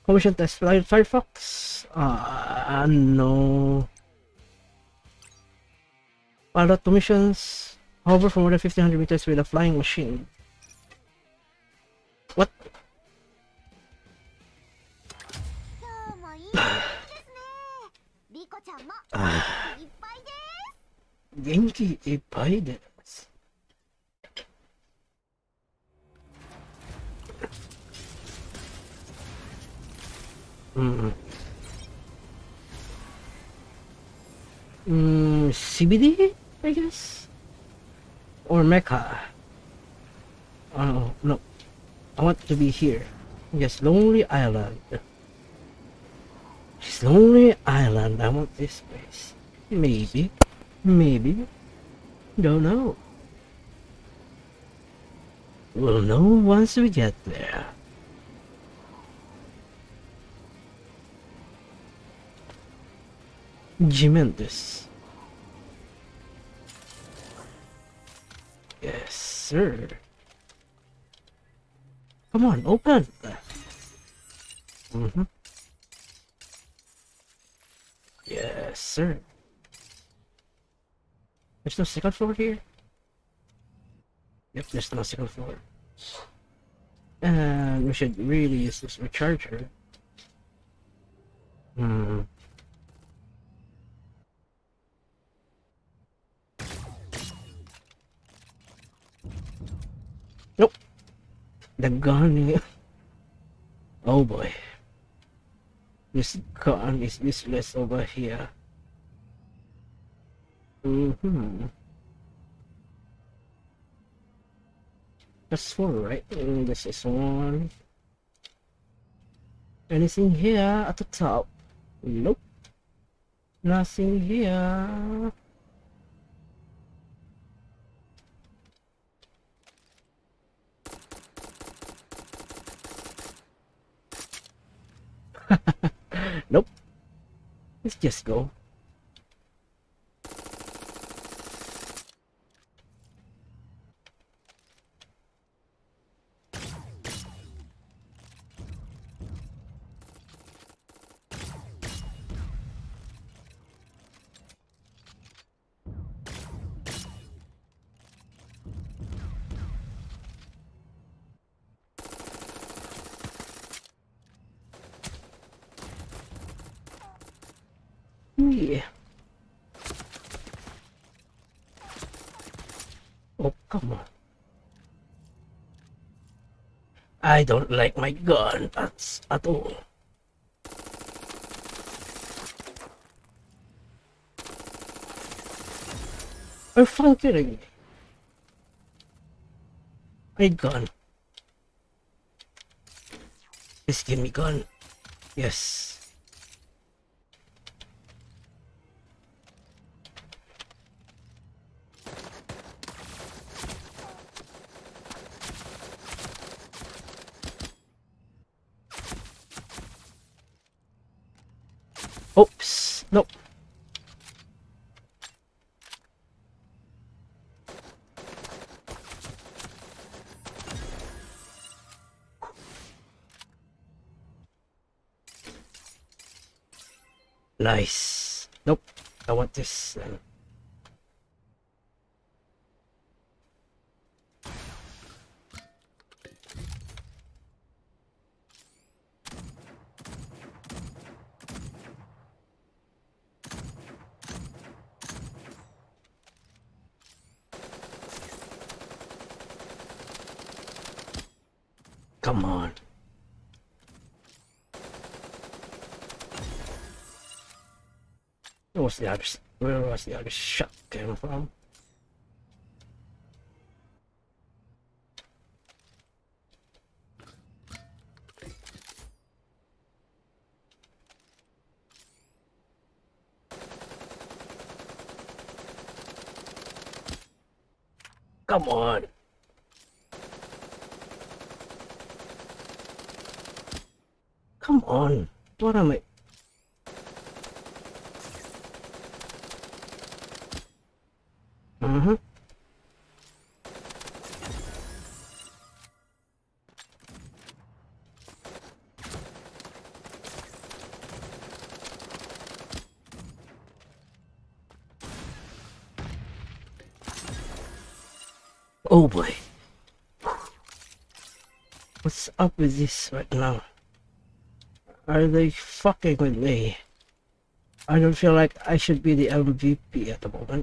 Commission test Firefox. No. Pilot missions. Hover for more than 1500 meters with a flying machine. What? Genki ippai desu. CBD, I guess? Or Mecha? Oh, no. I want to be here. Yes, Lonely Island. It's Lonely Island. I want this place. Maybe. Maybe. Don't know. We'll know once we get there. Tremendous. Yes, sir. Come on, open. Yes, sir. There's no second floor here? Yep, there's no second floor. And we should really use this recharger. Nope. The gun. Oh boy. This gun is useless over here. That's 4, right? This is 1. Anything here at the top? Nope. Nothing here. Nope. Let's just go. Yeah. Oh, come on. I don't like my gun at all. Are you fucking kidding me? My gun. Please give me gun. Yes. Oops, nope. Nice. Nope, I want this then. Come on. Where was the other shot came from? Come on. Come on. What am I? Oh boy. What's up with this right now? Are they fucking with me? I don't feel like I should be the MVP at the moment.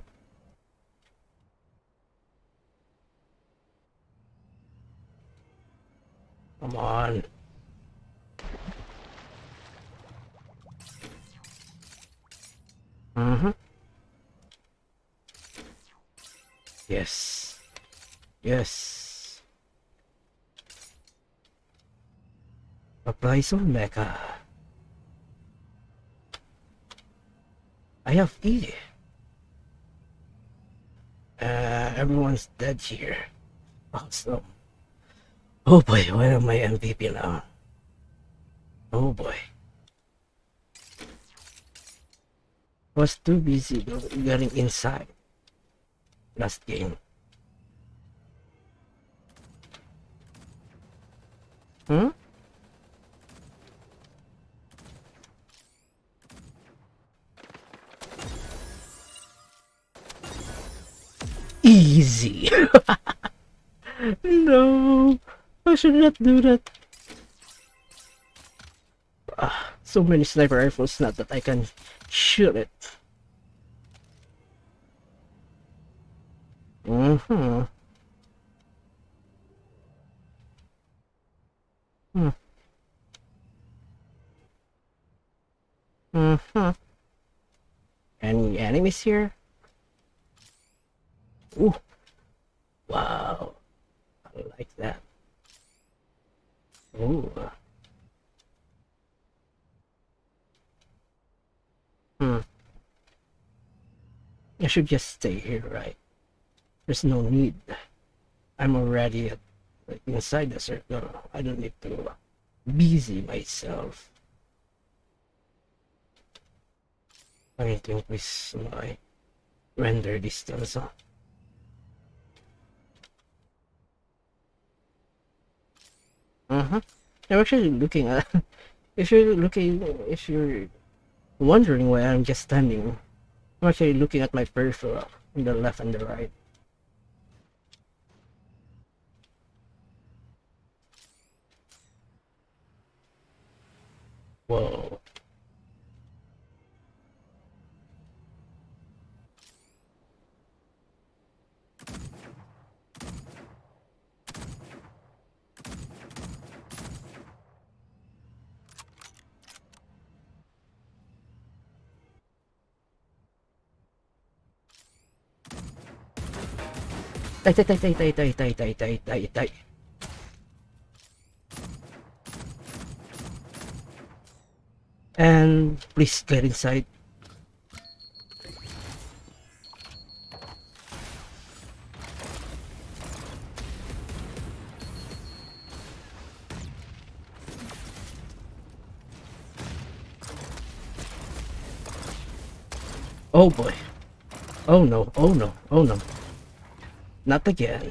Come on. Yes. Yes. Apply some mecha. I have E. Everyone's dead here. Awesome. Oh boy, why am I MVP now? Oh boy. Was too busy getting inside last game. Hmm? Easy. No, I should not do that. So many sniper rifles, not that I can shoot it. Mm-hmm. Hmm. Mm-hmm. Any enemies here? Ooh. Wow. I like that. Ooh. Hmm. I should just stay here, right? There's no need. I'm already at, like, inside the circle. I don't need to busy myself. I need to increase my render distance. Huh? I'm actually looking at. If you're wondering why I'm just standing, I'm actually looking at my peripheral on the left and the right. Whoa. Die. And please get inside. Oh boy. Oh no, oh no, oh no. Not again.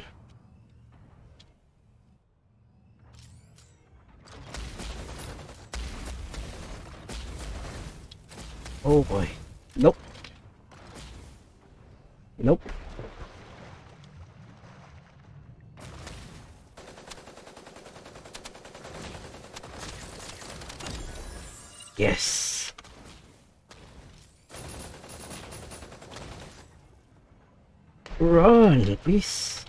Oh boy. Nope. Nope. Yes. Run, please.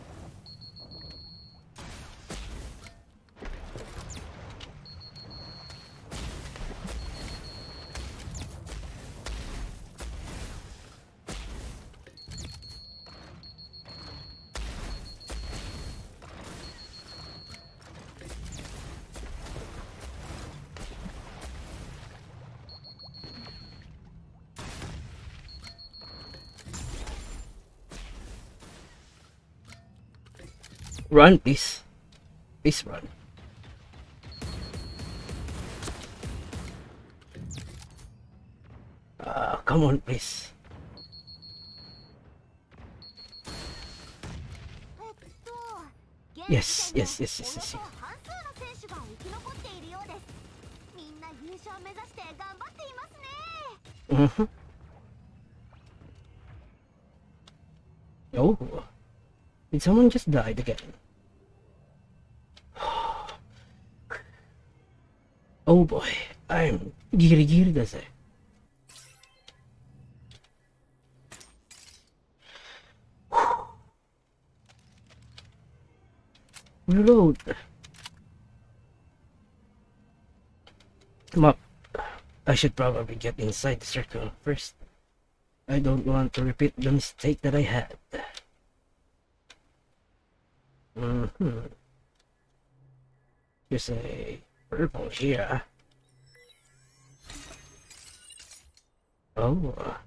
Run, please. Please run. Come on, please. Yes. Mm-hmm. Oh. Did someone just died again? Oh boy, I'm giri-giri dase. Reload. Come up. I should probably get inside the circle first. I don't want to repeat the mistake that I had. There's a purple here. Oh.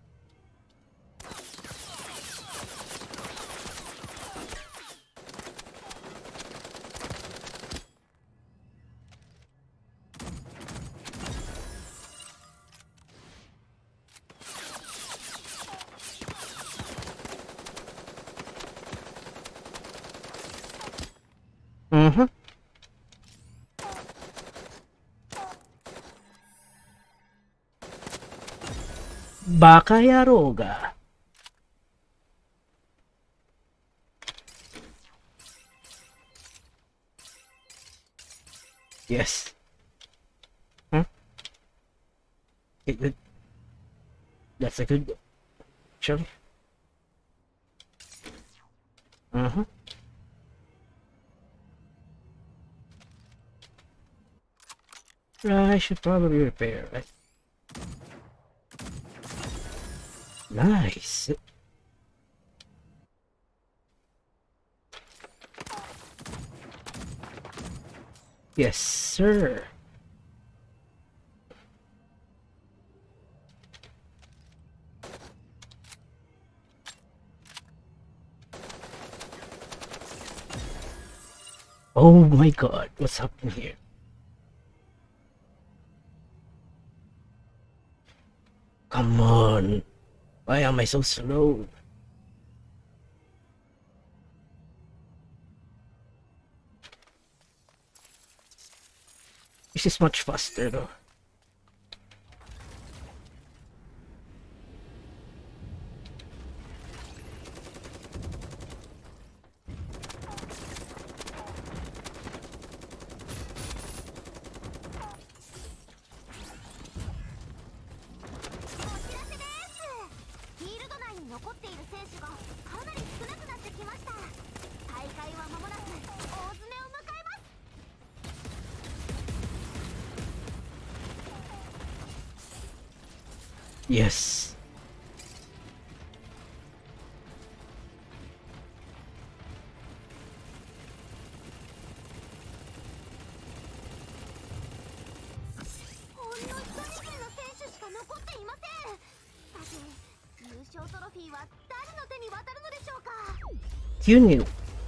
Baka Yaroga. Yes. Huh? Okay, good. That's a good. Actually. I should probably repair, right? Nice. Yes, sir. Oh my god, what's happening here? Come on. Why am I so slow? This is much faster though. Yes. You knew.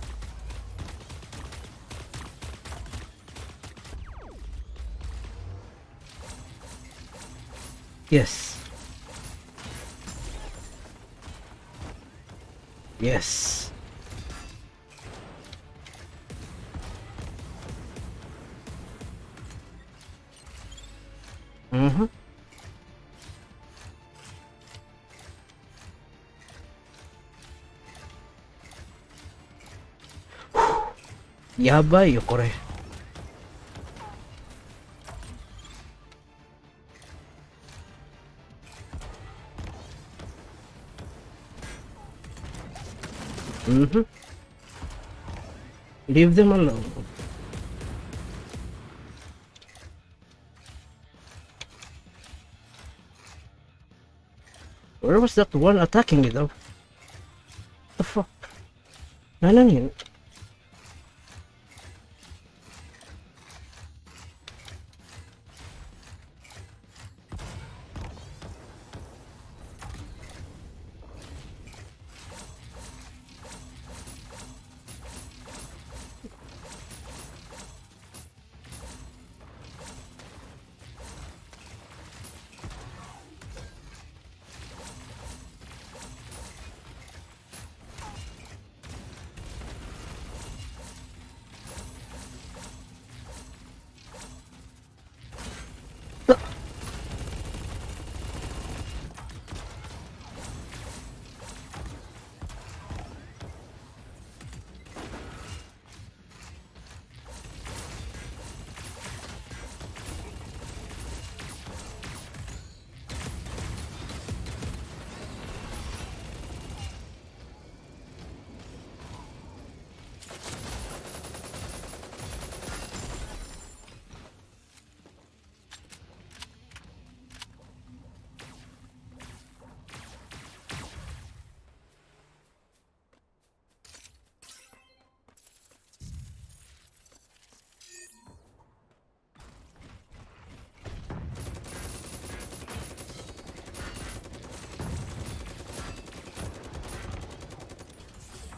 Yes. Yes. Yabai yo, kore. Leave them alone. Where was that one attacking me though? The fuck? Nananin.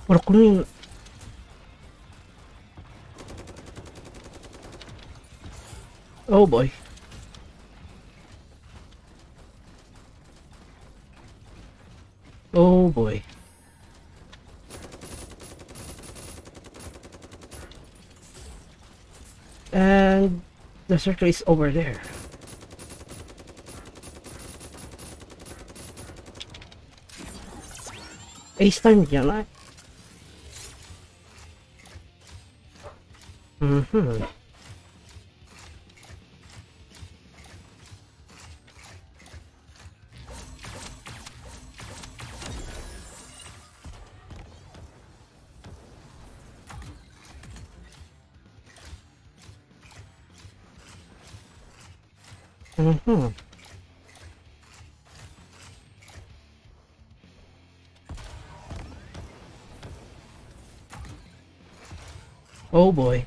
ほら、これ、oh boy. Oh boy. And the circle is over there. Ace time じゃない? Mm-hmm. Mm-hmm. Oh boy.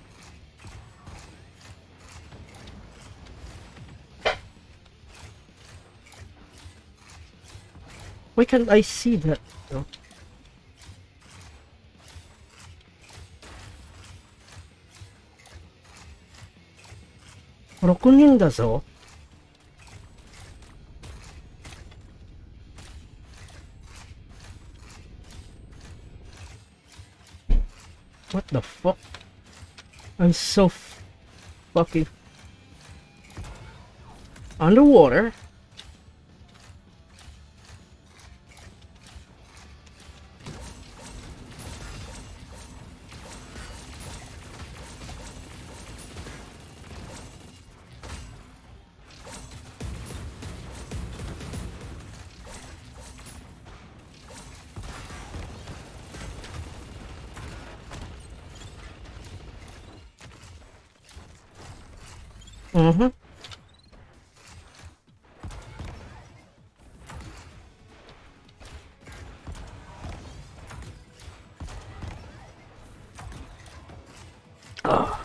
Why can't I see that? No. 6人だぞ。What the fuck? I'm so fucking underwater. Mm-hmm. Oh.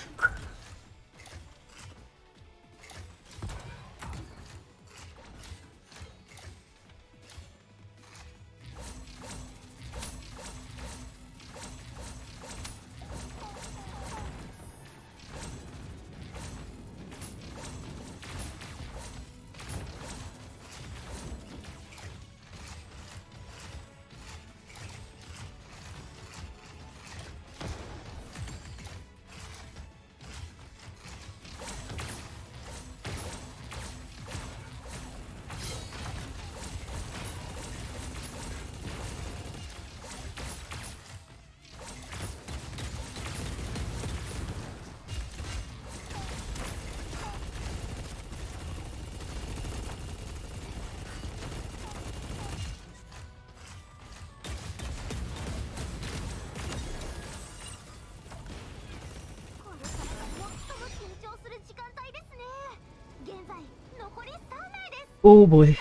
Oh boy.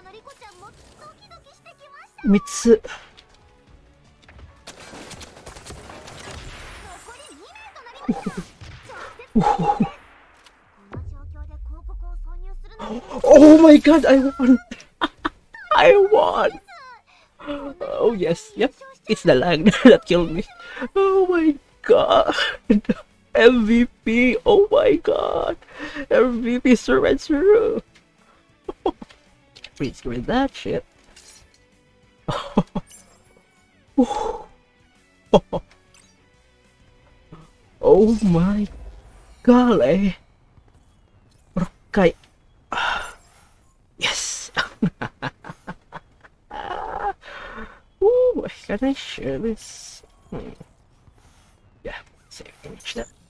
3つ。Oh my god, I won! I won! Oh yes, yep. It's the lag that killed me. Oh my god. MVP, oh my god. MVP survived through. Please give me that shit. Oh my golly. Okay. Yes. Ooh, can I share this? Yeah, save image that.